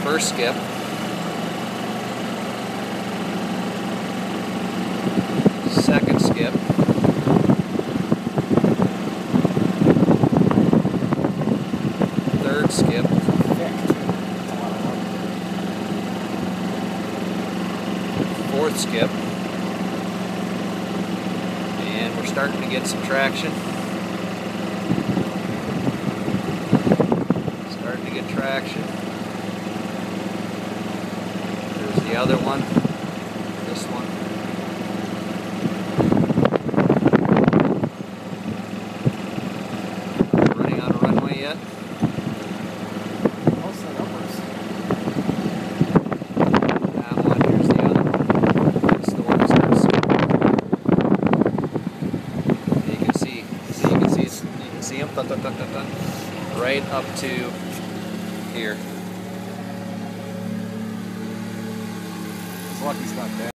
first skip. Second skip. Third skip. Fourth skip. And we're starting to get some traction. Starting to get traction. There's the other one. This one. Running out of runway yet? Mostly upwards. That one. Here's the other one. It's the one that starts. You can see. You can see them. Dun, dun, dun, dun, dun, right up to here. It's lucky it's not bad.